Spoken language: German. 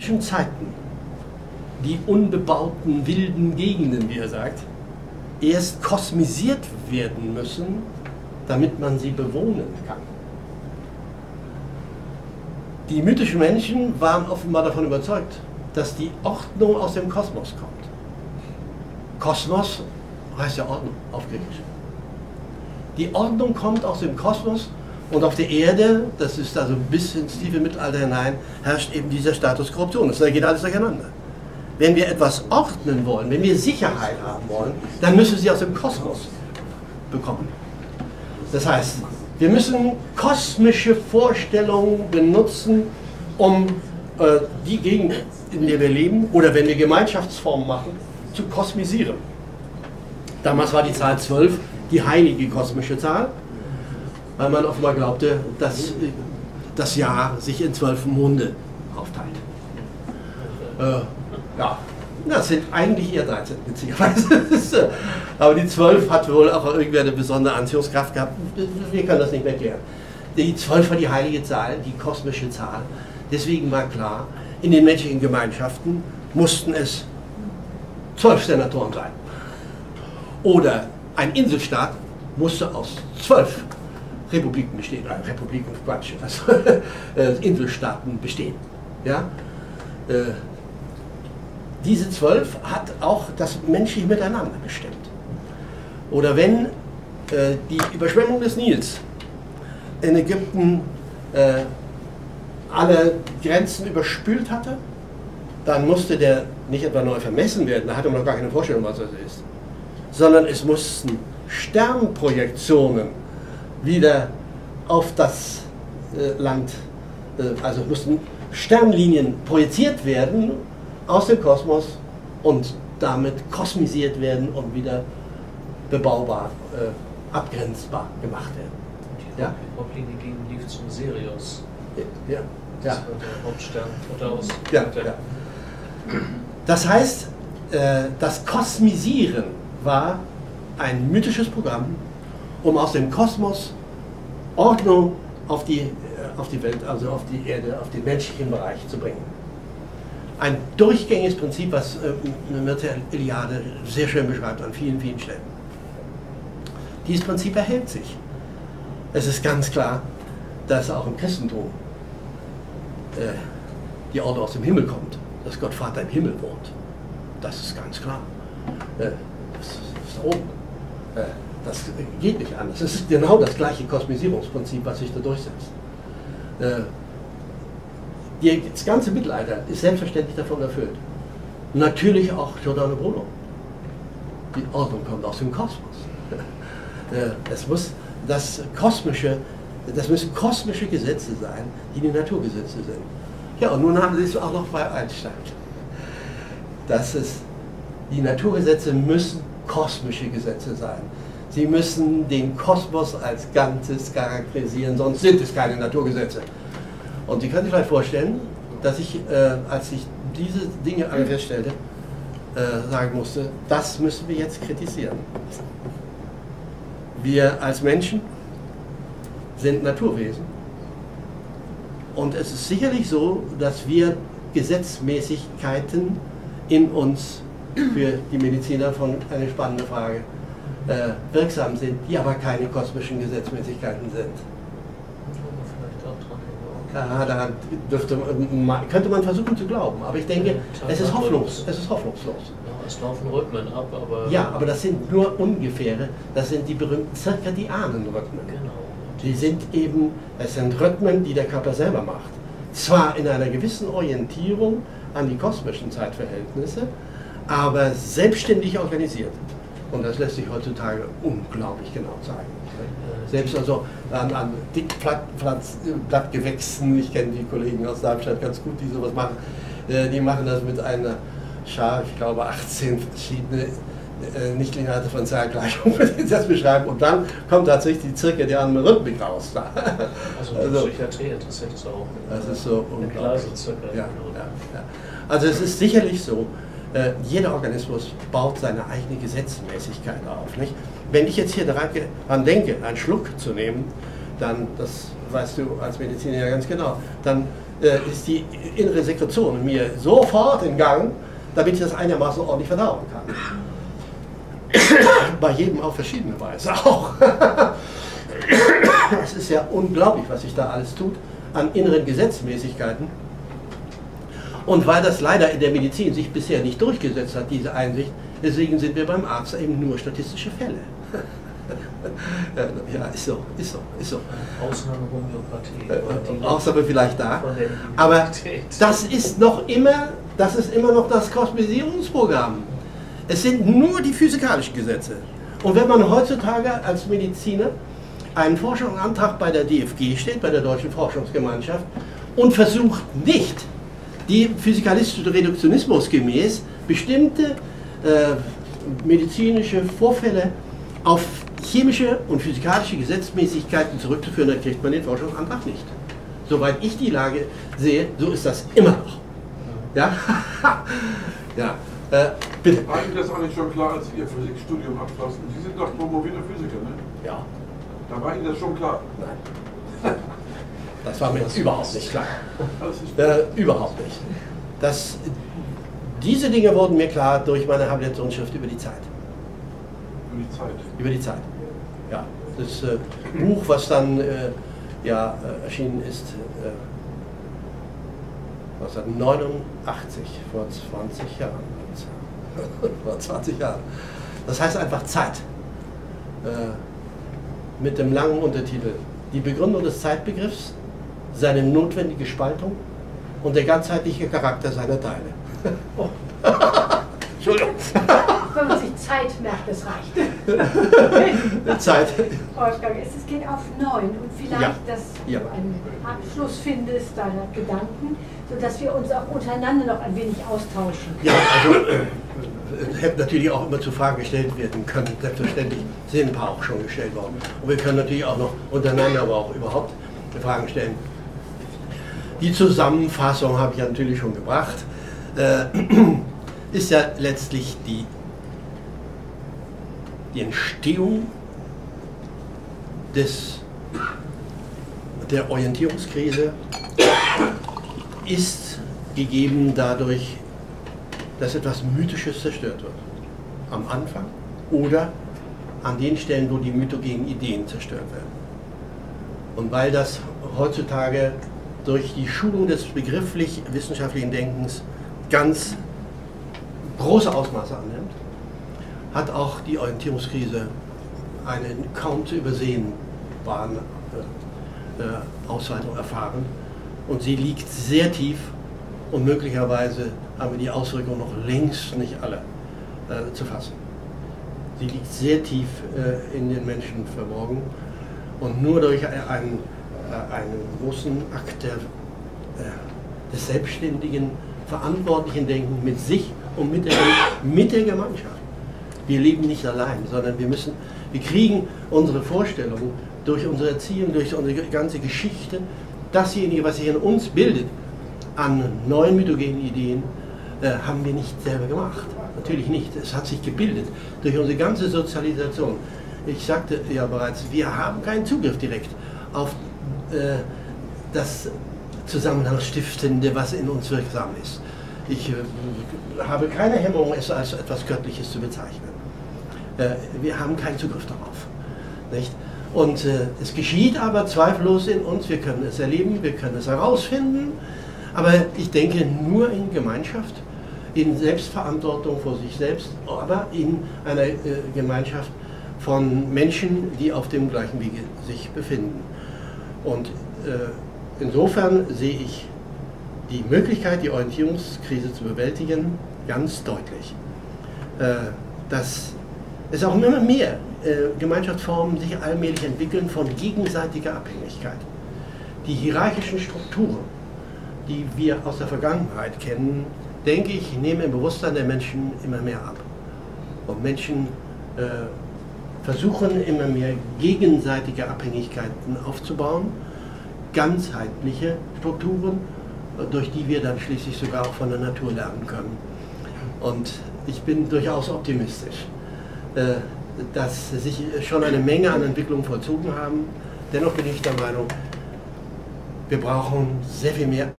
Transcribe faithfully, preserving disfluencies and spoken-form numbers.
politischen Zeiten die unbebauten, wilden Gegenden, wie er sagt, erst kosmisiert werden müssen, damit man sie bewohnen kann. Die mythischen Menschen waren offenbar davon überzeugt, dass die Ordnung aus dem Kosmos kommt. Kosmos heißt ja Ordnung auf Griechisch. Die Ordnung kommt aus dem Kosmos und auf der Erde, das ist also bis ins tiefe Mittelalter hinein, herrscht eben dieser Status Korruption. Das geht alles durcheinander. Wenn wir etwas ordnen wollen, wenn wir Sicherheit haben wollen, dann müssen wir sie aus dem Kosmos bekommen. Das heißt, wir müssen kosmische Vorstellungen benutzen, um äh, die Gegend, in der wir leben, oder wenn wir Gemeinschaftsformen machen, zu kosmisieren. Damals war die Zahl zwölf die heilige kosmische Zahl, weil man offenbar glaubte, dass das Jahr sich in zwölf Monde aufteilt. Äh, ja, das sind eigentlich eher dreizehn, witzigerweise. Aber die zwölf hat wohl auch irgendwie eine besondere Anziehungskraft gehabt. Wir können das nicht mehr erklären. Die zwölf war die heilige Zahl, die kosmische Zahl. Deswegen war klar, in den menschlichen Gemeinschaften mussten es zwölf Senatoren sein. Oder ein Inselstaat musste aus zwölf Republiken bestehen, äh, Republiken, Quatsch, also äh, Inselstaaten bestehen. Ja? Äh, diese zwölf hat auch das menschliche Miteinander bestimmt. Oder wenn äh, die Überschwemmung des Nils in Ägypten äh, alle Grenzen überspült hatte, dann musste der nicht etwa neu vermessen werden, da hatte man noch gar keine Vorstellung, was das ist, sondern es mussten Sternprojektionen wieder auf das äh, Land, äh, also mussten Sternlinien projiziert werden aus dem Kosmos und damit kosmisiert werden und wieder bebaubar, äh, abgrenzbar gemacht werden. Die ja? Hauptlinie ging, lief zum Sirius. Ja, ja. Das war der Hauptstern oder aus. Ja, ja. Das heißt, äh, das Kosmisieren war ein mythisches Programm, um aus dem Kosmos Ordnung auf die, äh, auf die Welt, also auf die Erde, auf den menschlichen Bereich zu bringen. Ein durchgängiges Prinzip, was äh, Mircea Eliade sehr schön beschreibt an vielen, vielen Stellen. Dieses Prinzip erhält sich. Es ist ganz klar, dass auch im Christentum äh, die Ordnung aus dem Himmel kommt, dass Gott Vater im Himmel wohnt. Das ist ganz klar. Äh, das ist da oben. Äh, das geht nicht anders. Es ist genau das gleiche Kosmisierungsprinzip, was sich da durchsetzt. Äh, die, das ganze Mittelalter ist selbstverständlich davon erfüllt. Natürlich auch Giordano Bruno. Die Ordnung kommt aus dem Kosmos. äh, es muss das kosmische, das müssen kosmische Gesetze sein, die die Naturgesetze sind. Ja, und nun haben Sie es auch noch bei Einstein. Dass es, die Naturgesetze müssen kosmische Gesetze sein. Sie müssen den Kosmos als Ganzes charakterisieren, sonst sind es keine Naturgesetze. Und Sie können sich vielleicht vorstellen, dass ich, äh, als ich diese Dinge alle feststellte, äh, sagen musste, das müssen wir jetzt kritisieren. Wir als Menschen sind Naturwesen. Und es ist sicherlich so, dass wir Gesetzmäßigkeiten in uns, für die Mediziner von eine spannende Frage, äh, wirksam sind, die aber keine kosmischen Gesetzmäßigkeiten sind. Ja, da dürfte man, könnte man versuchen zu glauben, aber ich denke, es ist hoffnungslos. Es ist hoffnungslos. Ja, es laufen Rhythmen ab, aber... Ja, aber das sind nur ungefähre, das sind die berühmten zirkadianen Rhythmen. Genau. Die sind eben, es sind Rhythmen, die der Körper selber macht. Zwar in einer gewissen Orientierung an die kosmischen Zeitverhältnisse, aber selbstständig organisiert. Und das lässt sich heutzutage unglaublich genau zeigen. Selbst also an, an Dickblattgewächsen, ich kenne die Kollegen aus Darmstadt ganz gut, die sowas machen, die machen das mit einer Schar, ich glaube achtzehn verschiedene äh, nicht-lineare Differentialgleichungen, die das beschreiben, und dann kommt tatsächlich die zirkadiane Rhythmik raus. Also die also, Psychiatrie interessiert es auch. Das ist so unglaublich. Ja, ja, ja. Also es ist sicherlich so, äh, jeder Organismus baut seine eigene Gesetzmäßigkeit auf. Nicht? Wenn ich jetzt hier daran denke, einen Schluck zu nehmen, dann, das weißt du als Mediziner ja ganz genau, dann äh, ist die innere Sekretion in mir sofort in Gang, damit ich das einigermaßen ordentlich verdauen kann. Bei jedem auf verschiedene Weise auch. Es ist ja unglaublich, was sich da alles tut an inneren Gesetzmäßigkeiten. Und weil das leider in der Medizin sich bisher nicht durchgesetzt hat, diese Einsicht, deswegen sind wir beim Arzt eben nur statistische Fälle. Ja, ist so, ist so, ist so. Ausnahme Homöopathie. Äh, Ausnahme vielleicht da. Aber das ist noch immer, das ist immer noch das Kosmetisierungsprogramm. Es sind nur die physikalischen Gesetze. Und wenn man heutzutage als Mediziner einen Forschungsantrag bei der D F G steht, bei der Deutschen Forschungsgemeinschaft, und versucht nicht, die physikalistischen Reduktionismus gemäß bestimmte äh, medizinische Vorfälle auf chemische und physikalische Gesetzmäßigkeiten zurückzuführen, dann kriegt man den Forschungsantrag nicht. Soweit ich die Lage sehe, so ist das immer noch. Ja? Ja. Äh, bitte. War Ihnen das eigentlich schon klar, als Sie Ihr Physikstudium abschlossen? Sie sind doch promovierter Physiker, ne? Ja. Da war Ihnen das schon klar? Nein. Das war mir überhaupt nicht klar. Ist Äh, überhaupt nicht. Das, diese Dinge wurden mir klar durch meine Habilitationsschrift über die Zeit. Über die Zeit? Über die Zeit. Ja. Das äh, Buch, was dann äh, ja, äh, erschienen ist, äh, neunzehnhundertneunundachtzig, vor zwanzig Jahren. Vor zwanzig Jahren. Das heißt einfach Zeit. Äh, mit dem langen Untertitel Die Begründung des Zeitbegriffs, seine notwendige Spaltung und der ganzheitliche Charakter seiner Teile. Oh. Entschuldigung. Wenn man sich Zeit merkt, das reicht. Zeit. Wolfgang, es geht auf neun und vielleicht, Ja. dass Ja. du einen Abschluss findest deiner Gedanken, sodass wir uns auch untereinander noch ein wenig austauschen. Ja, also äh, hätte natürlich auch immer zu Fragen gestellt werden können. Selbstverständlich sind ein paar auch schon gestellt worden. Und wir können natürlich auch noch untereinander, aber auch überhaupt Fragen stellen. Die Zusammenfassung habe ich ja natürlich schon gebracht. Äh, ist ja letztlich die, die Entstehung des, der Orientierungskrise ist gegeben dadurch, dass etwas Mythisches zerstört wird. Am Anfang oder an den Stellen, wo die mythogenen Ideen zerstört werden. Und weil das heutzutage durch die Schulung des begrifflich-wissenschaftlichen Denkens ganz große Ausmaße annimmt, hat auch die Orientierungskrise eine kaum zu übersehen Bahn, äh, äh, Ausweitung erfahren. Und sie liegt sehr tief und möglicherweise haben wir die Auswirkungen noch längst nicht alle äh, zu fassen. Sie liegt sehr tief äh, in den Menschen verborgen und nur durch einen, äh, einen großen Akt der, äh, des selbstständigen, verantwortlichen Denkens mit sich und mit der, mit der Gemeinschaft. Wir leben nicht allein, sondern wir müssen, wir kriegen unsere Vorstellungen durch unsere Erziehung, durch unsere ganze Geschichte, dasjenige, was sich in uns bildet, an neuen mythogenen Ideen, äh, haben wir nicht selber gemacht. Natürlich nicht. Es hat sich gebildet durch unsere ganze Sozialisation. Ich sagte ja bereits, wir haben keinen Zugriff direkt auf äh, das Zusammenhangsstiftende, was in uns wirksam ist. Ich äh, habe keine Hemmung, es als etwas Göttliches zu bezeichnen. Äh, wir haben keinen Zugriff darauf. Nicht? Und äh, es geschieht aber zweifellos in uns, wir können es erleben, wir können es herausfinden, aber ich denke nur in Gemeinschaft, in Selbstverantwortung vor sich selbst, aber in einer äh, Gemeinschaft von Menschen, die auf dem gleichen Wege sich befinden. Und äh, insofern sehe ich die Möglichkeit, die Orientierungskrise zu bewältigen, ganz deutlich. Äh, dass es auch immer mehr äh, Gemeinschaftsformen sich allmählich entwickeln von gegenseitiger Abhängigkeit. Die hierarchischen Strukturen, die wir aus der Vergangenheit kennen, denke ich, nehmen im Bewusstsein der Menschen immer mehr ab. Und Menschen äh, versuchen immer mehr gegenseitige Abhängigkeiten aufzubauen, ganzheitliche Strukturen, durch die wir dann schließlich sogar auch von der Natur lernen können. Und ich bin durchaus optimistisch, äh, dass sich schon eine Menge an Entwicklungen vollzogen haben. Dennoch bin ich der Meinung, wir brauchen sehr viel mehr